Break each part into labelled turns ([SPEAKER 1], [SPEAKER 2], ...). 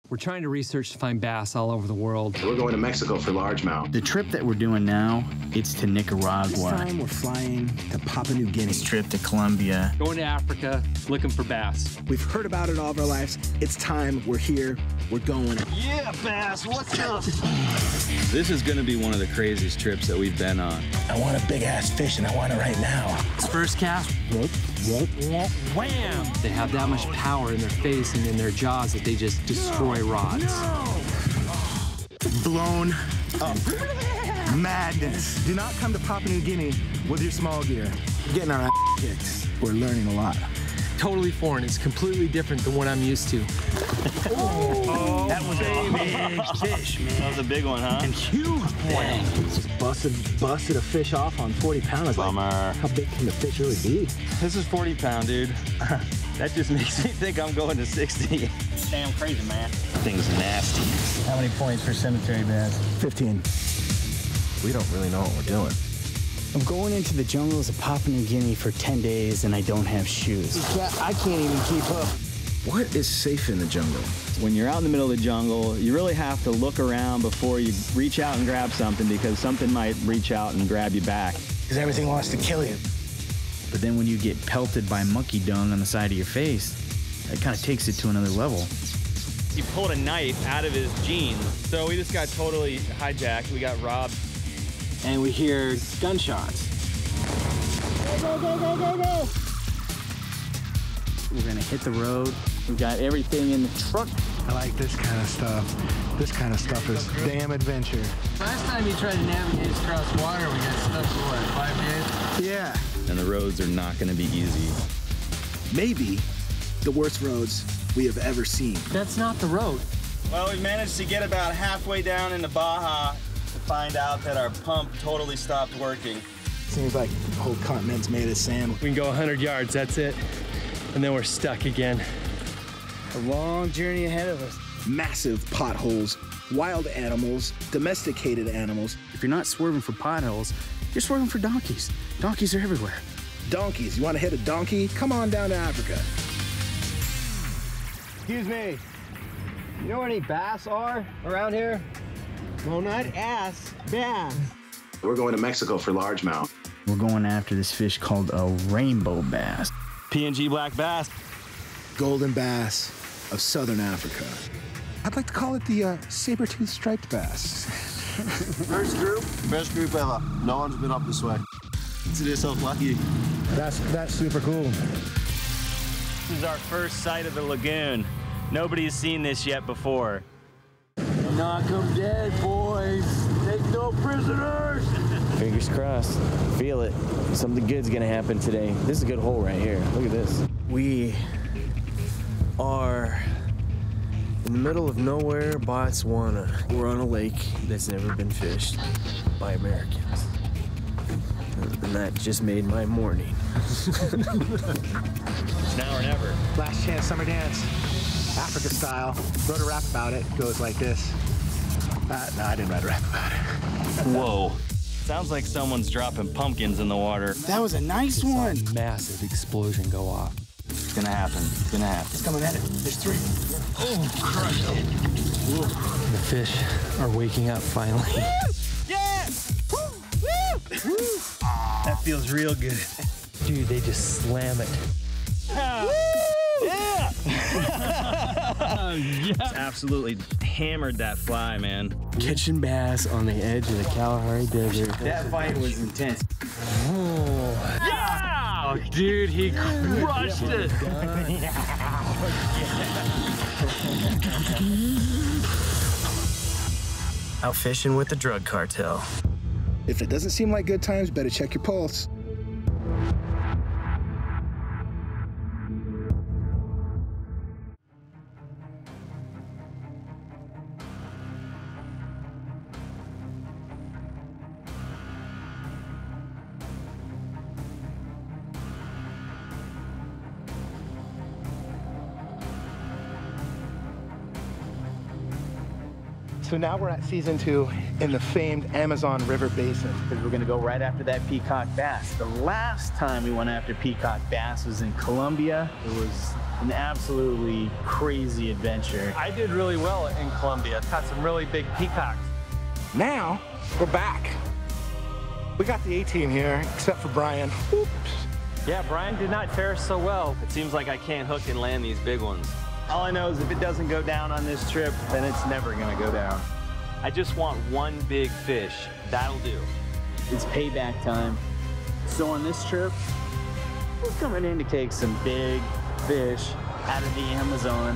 [SPEAKER 1] We're trying to research to find bass all over the world.
[SPEAKER 2] We're going to Mexico for largemouth.
[SPEAKER 3] The trip that we're doing now, it's to Nicaragua.
[SPEAKER 4] This time we're flying to Papua New Guinea.
[SPEAKER 3] This trip to Colombia.
[SPEAKER 1] Going to Africa, looking for bass.
[SPEAKER 4] We've heard about it all of our lives. It's time. We're here. We're going.
[SPEAKER 5] Yeah, bass, what's up?
[SPEAKER 6] This is gonna be one of the craziest trips that we've been on.
[SPEAKER 4] I want a big ass fish and I want it right now.
[SPEAKER 1] This first cast, wham! They have that much power in their face and in their jaws that they just destroy rods.
[SPEAKER 4] Blown up. Madness. Do not come to Papua New Guinea with your small gear. We're getting our ass kicked. We're learning a lot.
[SPEAKER 1] Totally foreign. It's completely different than what I'm used to.
[SPEAKER 5] Oh,
[SPEAKER 4] that was a big fish, man.
[SPEAKER 5] That was a big one, huh?
[SPEAKER 4] And huge one. Just busted a fish off on 40 pounds.
[SPEAKER 5] Bummer.
[SPEAKER 4] Like, how big can the fish really be?
[SPEAKER 5] This is 40 pound, dude. That just makes me think I'm going to 60. Damn crazy, man.
[SPEAKER 6] Thing's nasty.
[SPEAKER 3] How many points for cemetery bass?
[SPEAKER 4] 15. We don't really know what we're doing.
[SPEAKER 3] I'm going into the jungles of Papua New Guinea for 10 days and I don't have shoes.
[SPEAKER 4] I can't even keep up. What is safe in the jungle?
[SPEAKER 7] When you're out in the middle of the jungle, you really have to look around before you reach out and grab something because something might reach out and grab you back.
[SPEAKER 4] Because everything wants to kill you.
[SPEAKER 3] But then when you get pelted by monkey dung on the side of your face, that kind of takes it to another level.
[SPEAKER 7] He pulled a knife out of his jeans. So we just got totally hijacked. We got robbed.
[SPEAKER 3] And we hear gunshots. Go, go, go, go, go! We're gonna hit the road. We've got everything in the truck.
[SPEAKER 4] I like this kind of stuff. This kind of stuff is damn adventure.
[SPEAKER 1] Last time you tried to navigate across water, we got stuck for what, 5 days?
[SPEAKER 4] Yeah.
[SPEAKER 6] And the roads are not gonna be easy.
[SPEAKER 4] Maybe the worst roads we have ever seen.
[SPEAKER 1] That's not the road.
[SPEAKER 5] Well, we managed to get about halfway down into Baja to find out that our pump totally stopped working.
[SPEAKER 4] Seems like the whole continent's made of sand.
[SPEAKER 1] We can go 100 yards, that's it. And then we're stuck again.
[SPEAKER 3] A long journey ahead of us.
[SPEAKER 4] Massive potholes, wild animals, domesticated animals.
[SPEAKER 3] If you're not swerving for potholes, you're swerving for donkeys. Donkeys are everywhere.
[SPEAKER 4] Donkeys, you want to hit a donkey? Come on down to Africa.
[SPEAKER 8] Excuse me, you know where any bass are around here? No, not ass, bass.
[SPEAKER 2] We're going to Mexico for largemouth.
[SPEAKER 3] We're going after this fish called a rainbow bass.
[SPEAKER 7] P&G black bass.
[SPEAKER 4] Golden bass of southern Africa. I'd like to call it the saber-toothed striped bass.
[SPEAKER 5] First group? Best group ever. No one's been up this way. Consider yourself lucky.
[SPEAKER 4] That's super cool.
[SPEAKER 7] This is our first sight of the lagoon. Nobody's seen this yet before.
[SPEAKER 8] Knock 'em dead, boys. Take no prisoners.
[SPEAKER 9] Fingers crossed. Feel it. Something good's gonna happen today. This is a good hole right here. Look at this.
[SPEAKER 8] We are in the middle of nowhere, Botswana. We're on a lake that's never been fished by Americans. And that just made my morning.
[SPEAKER 7] It's now or never.
[SPEAKER 4] Last chance summer dance. Africa style. Wrote a rap about it. Goes like this. No, I didn't write a rap about it.
[SPEAKER 7] Whoa. Sounds like someone's dropping pumpkins in the water.
[SPEAKER 3] That was a nice one.
[SPEAKER 1] Massive explosion go off.
[SPEAKER 7] It's gonna happen. It's gonna happen.
[SPEAKER 4] It's coming at it. There's 3.
[SPEAKER 1] Oh, crushed it. The fish are waking up finally.
[SPEAKER 7] Yeah!
[SPEAKER 5] That feels real good.
[SPEAKER 1] Dude, they just slam it.
[SPEAKER 7] Yeah!
[SPEAKER 1] Yeah.
[SPEAKER 7] Absolutely hammered that fly, man.
[SPEAKER 8] Catching bass on the edge of the Kalahari Desert.
[SPEAKER 3] That fight was intense.
[SPEAKER 1] Oh,
[SPEAKER 7] Yeah!
[SPEAKER 1] oh dude, he crushed it.
[SPEAKER 8] Out fishing with the drug cartel.
[SPEAKER 4] If it doesn't seem like good times, better check your pulse. So now we're at season 2 in the famed Amazon River Basin.
[SPEAKER 3] We're gonna go right after that peacock bass. The last time we went after peacock bass was in Colombia. It was an absolutely crazy adventure.
[SPEAKER 1] I did really well in Colombia. Caught some really big peacocks.
[SPEAKER 4] Now, we're back. We got the A-team here, except for Brian. Oops.
[SPEAKER 1] Yeah, Brian did not fare so well.
[SPEAKER 5] It seems like I can't hook and land these big ones. All I know is if it doesn't go down on this trip, then it's never gonna go down. I just want one big fish. That'll do.
[SPEAKER 3] It's payback time. So on this trip, we're coming in to take some big fish out of the Amazon.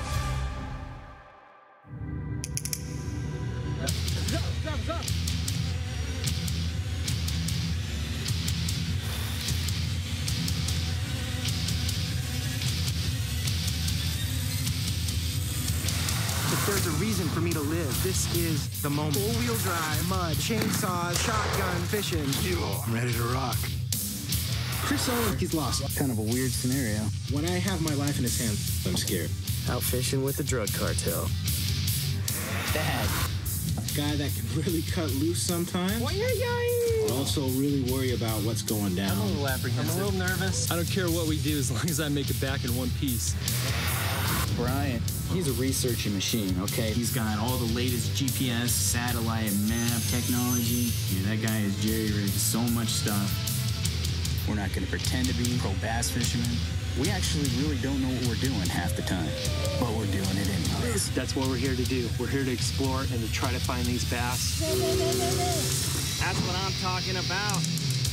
[SPEAKER 4] If there's a reason for me to live, this is the moment. Four-wheel drive, mud, chainsaws, shotgun, fishing. I'm ready to rock. Chris Owen, he's lost.
[SPEAKER 3] Kind of a weird scenario.
[SPEAKER 4] When I have my life in his hands, I'm scared.
[SPEAKER 8] Out fishing with the drug cartel.
[SPEAKER 3] Dad.
[SPEAKER 10] A guy that can really cut loose sometimes. But also really worry about what's going down.
[SPEAKER 1] I'm a little apprehensive. I'm a little nervous. I don't care what we do as long as I make it back in one piece.
[SPEAKER 3] Brian, he's a researching machine, okay? He's got all the latest GPS, satellite, map technology. Yeah, that guy is jerry-rigged so much stuff. We're not going to pretend to be pro bass fishermen. We actually really don't know what we're doing half the time, but we're doing it anyways.
[SPEAKER 1] That's what we're here to do. We're here to explore and to try to find these bass.
[SPEAKER 5] That's what I'm talking about.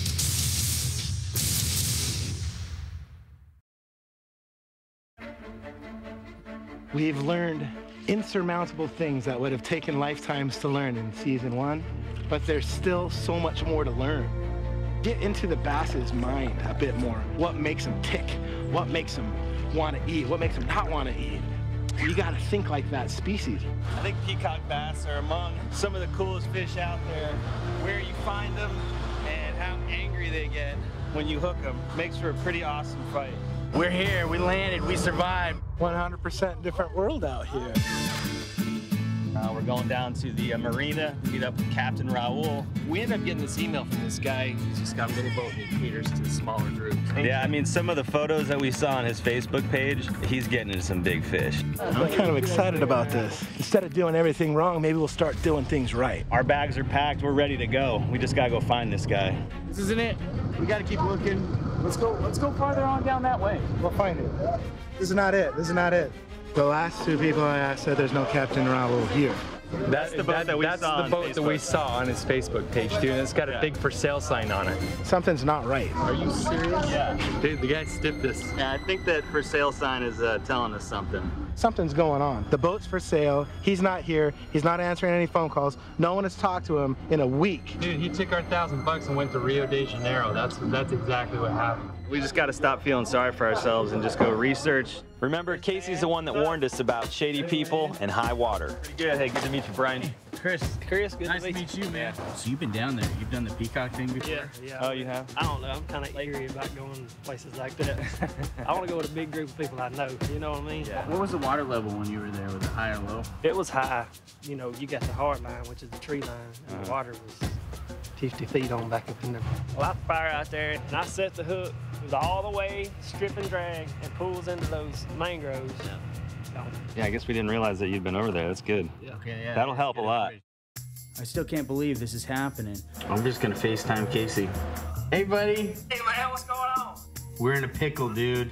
[SPEAKER 4] We've learned insurmountable things that would have taken lifetimes to learn in season 1, but there's still so much more to learn. Get into the bass's mind a bit more. What makes them tick? What makes them want to eat? What makes them not want to eat? You got to think like that species.
[SPEAKER 5] I think peacock bass are among some of the coolest fish out there. Where you find them and how angry they get when you hook them makes for a pretty awesome fight.
[SPEAKER 4] We're here, we landed, we survived. 100% different world out here.
[SPEAKER 5] We're going down to the marina to meet up with Captain Raul.
[SPEAKER 1] We ended up getting this email from this guy. He's just got a little boat and he caters to the smaller group.
[SPEAKER 5] Yeah, I mean, some of the photos that we saw on his Facebook page, he's getting into some big fish.
[SPEAKER 4] I'm kind of excited about this. Instead of doing everything wrong, maybe we'll start doing things right.
[SPEAKER 5] Our bags are packed, we're ready to go. We just gotta go find this guy.
[SPEAKER 3] This isn't it. We got to keep looking. Let's go farther on down that way.
[SPEAKER 4] We'll find it. This is not it. This is not it. The last 2 people I asked said there's no Captain Raul here.
[SPEAKER 5] That's the boat that we
[SPEAKER 1] saw on his Facebook page, dude. And it's got a big for sale sign on it.
[SPEAKER 4] Something's not right.
[SPEAKER 1] Are you serious?
[SPEAKER 5] Yeah.
[SPEAKER 1] Dude, the guy stiffed us.
[SPEAKER 5] Yeah, I think that for sale sign is telling us something.
[SPEAKER 4] Something's going on. The boat's for sale. He's not here. He's not answering any phone calls. No one has talked to him in a week.
[SPEAKER 1] Dude, he took our $1,000 and went to Rio de Janeiro. That's exactly what happened.
[SPEAKER 5] We just got to stop feeling sorry for ourselves and just go research. Remember, Casey's the one that warned us about shady people and high water. Good. Hey, good to meet you, Brian.
[SPEAKER 3] Chris,
[SPEAKER 1] good
[SPEAKER 3] nice to meet you, man. So you've been down there. You've done the peacock thing before?
[SPEAKER 11] Yeah.
[SPEAKER 5] Oh, you have?
[SPEAKER 11] I don't know. I'm kind of eerie about going places like that. I want to go with a big group of people I know. You know what I mean?
[SPEAKER 3] Yeah. What was the water level when you were there? Was it high or low?
[SPEAKER 11] It was high. You know, you got the hard line, which is the tree line, and the water was 50 feet on back up in there. Well, I fire out there, and I set the hook. It was all the way strip and drag and pulls into those mangroves.
[SPEAKER 5] Yeah, I guess we didn't realize that you'd been over there. That's good.
[SPEAKER 11] Yeah.
[SPEAKER 3] Okay, yeah.
[SPEAKER 5] That'll help a lot.
[SPEAKER 3] I still can't believe this is happening.
[SPEAKER 5] I'm just gonna FaceTime Casey.
[SPEAKER 3] Hey, buddy.
[SPEAKER 11] Hey, man, what's going on?
[SPEAKER 3] We're in a pickle, dude.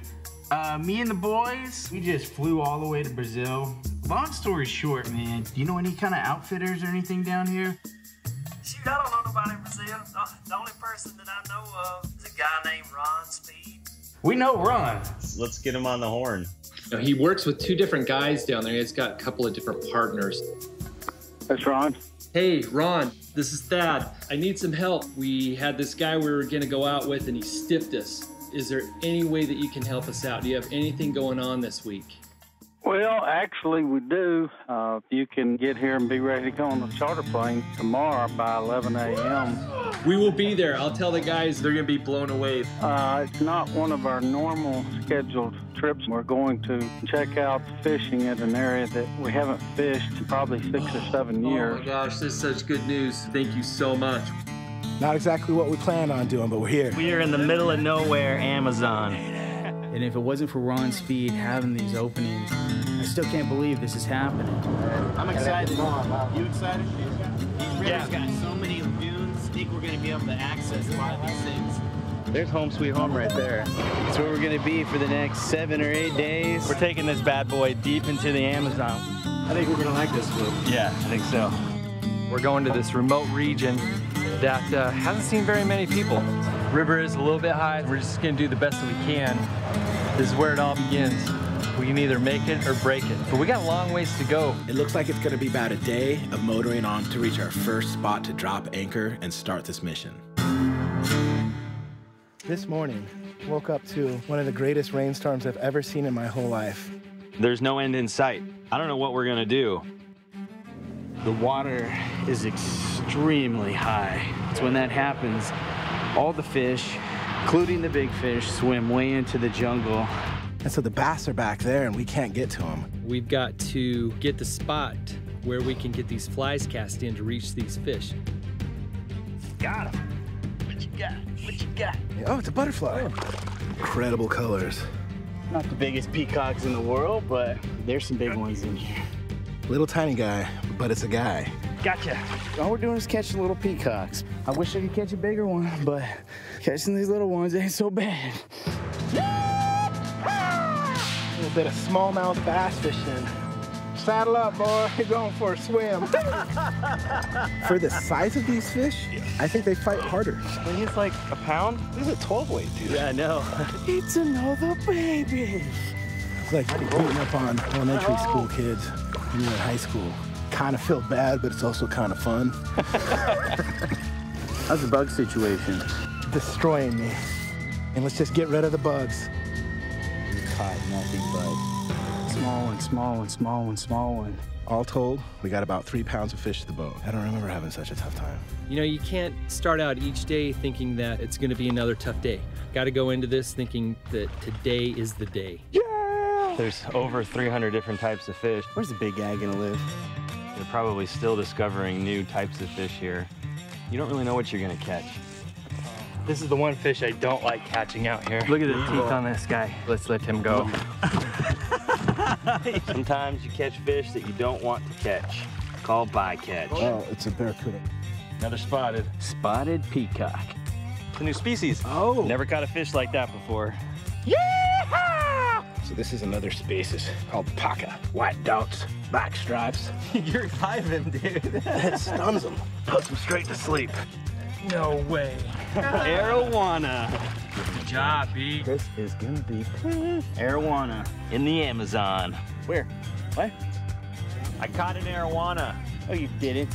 [SPEAKER 3] Me and the boys, we just flew all the way to Brazil. Long story short, man, do you know any kind of outfitters or anything down here?
[SPEAKER 11] Shoot, I don't know nobody in Brazil. The only person that I know of is a guy named Ron Speed.
[SPEAKER 3] We know Ron.
[SPEAKER 5] Let's get him on the horn.
[SPEAKER 12] He works with 2 different guys down there. He's got a couple of different partners.
[SPEAKER 13] That's Ron.
[SPEAKER 12] Hey, Ron, this is Thad. I need some help. We had this guy we were going to go out with, and he stiffed us. Is there any way that you can help us out? Do you have anything going on this week?
[SPEAKER 13] Well, actually, we do. If you can get here and be ready to go on the charter plane tomorrow by 11 a.m.
[SPEAKER 12] We will be there. I'll tell the guys they're going to be blown away.
[SPEAKER 13] It's not one of our normal scheduled trips. We're going to check out fishing at an area that we haven't fished in probably 6 or 7 years.
[SPEAKER 12] Oh my gosh, this is such good news. Thank you so much.
[SPEAKER 4] Not exactly what we planned on doing, but we're here.
[SPEAKER 5] We are in the middle of nowhere, Amazon.
[SPEAKER 3] And if it wasn't for Ron's feed having these openings, I still can't believe this is happening.
[SPEAKER 5] I'm excited. You excited? These rivers got so many lagoons. I think we're going to be able to access a lot of these things.
[SPEAKER 3] There's home sweet home right there. It's where we're gonna be for the next 7 or 8 days.
[SPEAKER 5] We're taking this bad boy deep into the Amazon.
[SPEAKER 1] I think we're gonna like this one.
[SPEAKER 5] Yeah, I think so.
[SPEAKER 1] We're going to this remote region that hasn't seen very many people. River is a little bit high. We're just gonna do the best that we can. This is where it all begins. We can either make it or break it, but we got a long ways to go.
[SPEAKER 10] It looks like it's gonna be about a day of motoring on to reach our first spot to drop anchor and start this mission.
[SPEAKER 4] This morning, woke up to one of the greatest rainstorms I've ever seen in my whole life.
[SPEAKER 9] There's no end in sight. I don't know what we're gonna do.
[SPEAKER 3] The water is extremely high. So when that happens, all the fish, including the big fish, swim way into the jungle.
[SPEAKER 4] And so the bass are back there and we can't get to them.
[SPEAKER 12] We've got to get the spot where we can get these flies cast in to reach these fish.
[SPEAKER 5] Got him. What you got? What you got?
[SPEAKER 4] Oh, it's a butterfly. Incredible colors.
[SPEAKER 3] Not the biggest peacocks in the world, but there's some big ones in here.
[SPEAKER 4] Little tiny guy, but it's a guy.
[SPEAKER 5] Gotcha.
[SPEAKER 3] All we're doing is catching little peacocks. I wish I could catch a bigger one, but catching these little ones ain't so bad.
[SPEAKER 4] A little bit of smallmouth bass fishing. Saddle up, boy. You're going for a swim. For the size of these fish, I think they fight harder.
[SPEAKER 5] I think it's like a pound.
[SPEAKER 4] This is a 12 weight, dude.
[SPEAKER 5] Yeah, I know.
[SPEAKER 3] It's another baby.
[SPEAKER 4] It's like beating up on elementary school kids when you're in high school. Kind of feel bad, but it's also kind of fun.
[SPEAKER 3] How's the bug situation?
[SPEAKER 4] Destroying me. And let's just get rid of the bugs.
[SPEAKER 3] We caught nothing but small one, small one, small one, small one.
[SPEAKER 4] All told, we got about 3 pounds of fish to the boat. I don't remember having such a tough time.
[SPEAKER 12] You know, you can't start out each day thinking that it's gonna be another tough day. Got to go into this thinking that today is the day.
[SPEAKER 4] Yeah!
[SPEAKER 9] There's over 300 different types of fish.
[SPEAKER 3] Where's the big guy gonna live?
[SPEAKER 9] They're probably still discovering new types of fish here. You don't really know what you're gonna catch.
[SPEAKER 5] This is the one fish I don't like catching out here. Look at the teeth on this guy. Let's let him go.
[SPEAKER 9] Sometimes you catch fish that you don't want to catch. Called bycatch.
[SPEAKER 4] Oh, it's a barracuda.
[SPEAKER 9] Another spotted.
[SPEAKER 3] Spotted peacock.
[SPEAKER 9] It's a new species.
[SPEAKER 4] Oh!
[SPEAKER 9] Never caught a fish like that before.
[SPEAKER 4] Yeah! So this is another species called paca. White dots, black stripes.
[SPEAKER 5] You're reviving, dude.
[SPEAKER 4] It stuns them. Puts them straight to sleep.
[SPEAKER 5] No way.
[SPEAKER 9] Arowana.
[SPEAKER 5] Good job, B.
[SPEAKER 3] This is gonna be
[SPEAKER 9] Arowana in the Amazon.
[SPEAKER 3] Where? What?
[SPEAKER 9] I caught an arowana.
[SPEAKER 3] Oh, you didn't.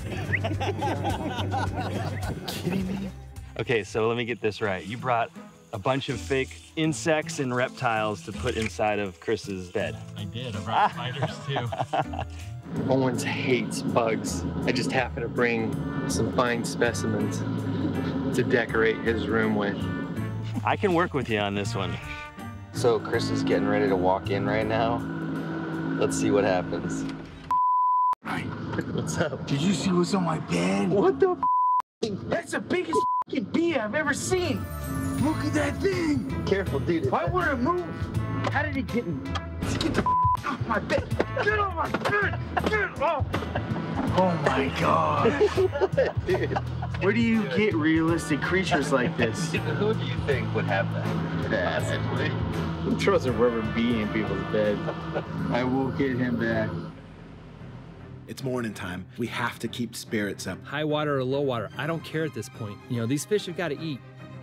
[SPEAKER 4] Kidding me?
[SPEAKER 9] Okay, so let me get this right. You brought a bunch of fake insects and reptiles to put inside of Chris's bed.
[SPEAKER 5] I did. I brought spiders too.
[SPEAKER 1] Owens hates bugs. I just happened to bring some fine specimens to decorate his room with.
[SPEAKER 9] I can work with you on this one.
[SPEAKER 1] So Chris is getting ready to walk in right now. Let's see what happens. What's up?
[SPEAKER 10] Did you see what's on my bed?
[SPEAKER 1] What the
[SPEAKER 10] That's the biggest bee I've ever seen. Look at that thing.
[SPEAKER 1] Careful, dude.
[SPEAKER 10] Why would it move? How did he get in? Get the off my bed. Get off my bed. Get off. Oh my God.
[SPEAKER 1] Dude.
[SPEAKER 3] Where do you get realistic creatures like this?
[SPEAKER 1] Who do you think would have that?
[SPEAKER 3] Who throws a rubber bee in people's bed? I will get him back.
[SPEAKER 10] It's morning time. We have to keep spirits up.
[SPEAKER 12] High water or low water, I don't care at this point. You know, these fish have got to eat.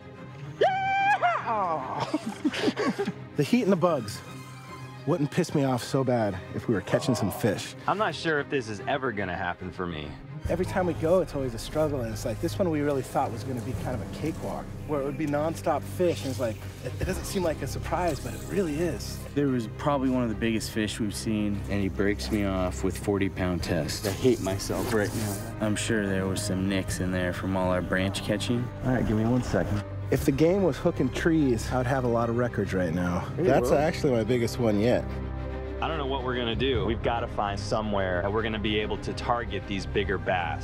[SPEAKER 4] The heat and the bugs wouldn't piss me off so bad if we were catching some fish.
[SPEAKER 9] I'm not sure if this is ever gonna happen for me.
[SPEAKER 4] Every time we go, it's always a struggle, and it's like this one we really thought was going to be kind of a cakewalk, where it would be nonstop fish, and it's like, it doesn't seem like a surprise, but it really is.
[SPEAKER 3] There was probably one of the biggest fish we've seen, and he breaks me off with 40-pound test. I hate myself right now. I'm sure there was some nicks in there from all our branch catching.
[SPEAKER 4] All right, give me 1 second. If the game was hooking trees, I would have a lot of records right now. That's actually my biggest one yet.
[SPEAKER 9] I don't know what we're gonna do. We've got to find somewhere that we're gonna be able to target these bigger bass.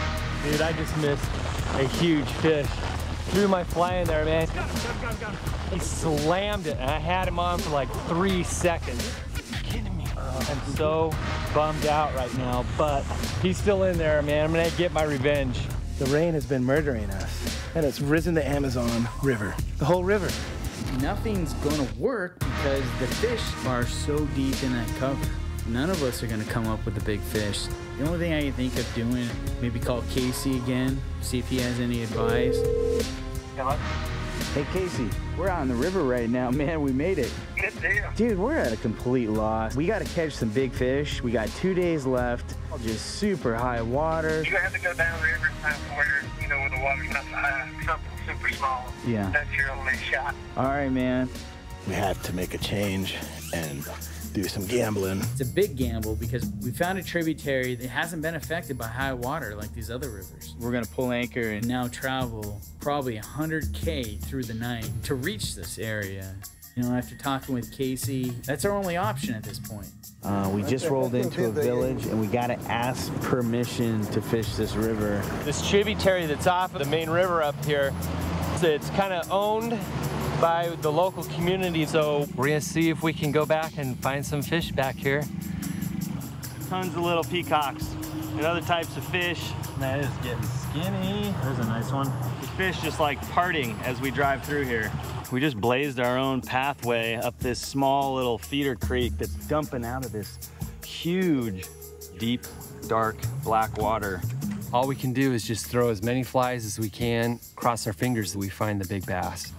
[SPEAKER 5] Dude, I just missed a huge fish. Threw my fly in there, man.
[SPEAKER 1] He slammed it, and I had him on for like 3 seconds. Are you kidding me? I'm so bummed out right now, but he's still in there, man. I'm gonna get my revenge.
[SPEAKER 4] The rain has been murdering us, and it's risen the Amazon River, the whole river.
[SPEAKER 3] Nothing's gonna work because the fish are so deep in that cover. None of us are gonna come up with a big fish. The only thing I can think of doing, maybe call Casey again, see if he has any advice.
[SPEAKER 10] Hello?
[SPEAKER 3] Hey Casey, we're out in the river right now. Man, we made it.
[SPEAKER 10] Good deal.
[SPEAKER 3] Dude, we're at a complete loss. We gotta catch some big fish. We got 2 days left. Just super high water.
[SPEAKER 10] You're gonna have to go down the river and find somewhere, you know, where the water's not so high. Something super small.
[SPEAKER 3] Yeah.
[SPEAKER 10] That's your only shot.
[SPEAKER 3] All right, man.
[SPEAKER 4] We have to make a change and do some gambling.
[SPEAKER 3] It's a big gamble because we found a tributary that hasn't been affected by high water like these other rivers. We're gonna pull anchor and now travel probably 100K through the night to reach this area. You know, after talking with Casey, that's our only option at this point. We just rolled into a village and we gotta ask permission to fish this river.
[SPEAKER 1] This tributary that's off of the main river up here, it's kind of owned by the local community, so we're gonna see if we can go back and find some fish back here.
[SPEAKER 9] Tons of little peacocks and other types of fish.
[SPEAKER 5] That is getting skinny. There's a nice one.
[SPEAKER 9] The fish just like parting as we drive through here. We just blazed our own pathway up this small little feeder creek that's dumping out of this huge, deep, dark, black water.
[SPEAKER 1] All we can do is just throw as many flies as we can, cross our fingers that we find the big bass.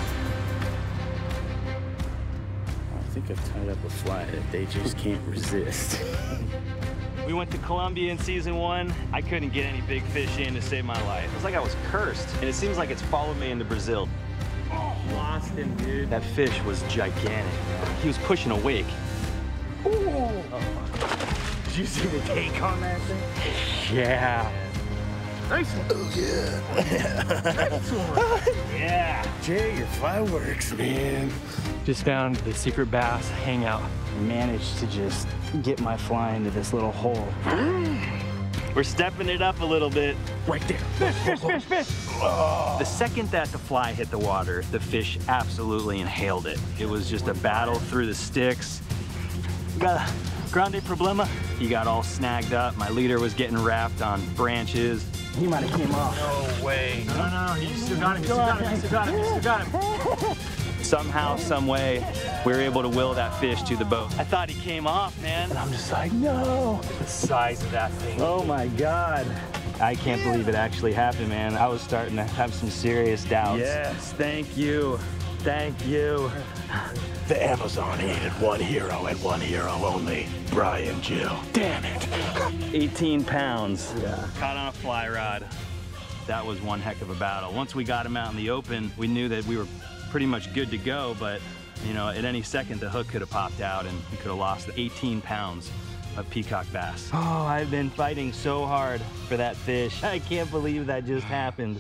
[SPEAKER 3] I think I've tied up a fly that they just can't resist.
[SPEAKER 9] We went to Colombia in season 1. I couldn't get any big fish in to save my life. It was like I was cursed, and it seems like it's followed me into Brazil.
[SPEAKER 1] Oh, lost him, dude.
[SPEAKER 9] That fish was gigantic. He was pushing a wake.
[SPEAKER 3] Ooh. Did you see the take on that thing?
[SPEAKER 1] Yeah.
[SPEAKER 10] Nice one.
[SPEAKER 4] Oh, yeah.
[SPEAKER 10] Nice one.
[SPEAKER 9] Yeah.
[SPEAKER 4] Jay, your fireworks, man.
[SPEAKER 1] Just found the secret bass hangout.
[SPEAKER 3] Managed to just get my fly into this little hole.
[SPEAKER 9] We're stepping it up a little bit.
[SPEAKER 10] Right there. Fish, fish, fish, fish.
[SPEAKER 9] The second that the fly hit the water, the fish absolutely inhaled it. It was just a battle through the sticks. We got a grande problema. He got all snagged up. My leader was getting wrapped on branches.
[SPEAKER 3] He might have came off.
[SPEAKER 1] No way. No, you still got him, you still got him, you still got him, you still got him.
[SPEAKER 9] Somehow, some way, we were able to will that fish to the boat. I thought he came off, man.
[SPEAKER 1] And I'm just like, no. The size of that thing.
[SPEAKER 3] Oh my God.
[SPEAKER 9] I can't believe it actually happened, man. I was starting to have some serious doubts.
[SPEAKER 3] Yes, thank you. Thank you.
[SPEAKER 4] The Amazon needed one hero and one hero only. Brian Jill. Damn it.
[SPEAKER 9] 18 pounds.
[SPEAKER 3] Yeah.
[SPEAKER 9] Caught on a fly rod. That was one heck of a battle. Once we got him out in the open, we knew that we were pretty much good to go, but you know, at any second the hook could have popped out and we could have lost 18 pounds of peacock bass. Oh, I've been fighting so hard for that fish. I can't believe that just happened.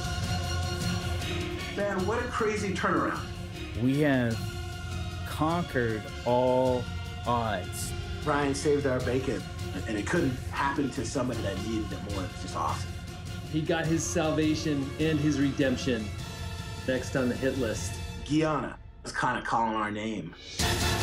[SPEAKER 2] Man, what a crazy turnaround.
[SPEAKER 3] We have conquered all odds.
[SPEAKER 2] Brian saved our bacon, and it couldn't happen to somebody that needed it more. It's just awesome.
[SPEAKER 12] He got his salvation and his redemption next on the hit list.
[SPEAKER 2] Guyana was kind of calling our name.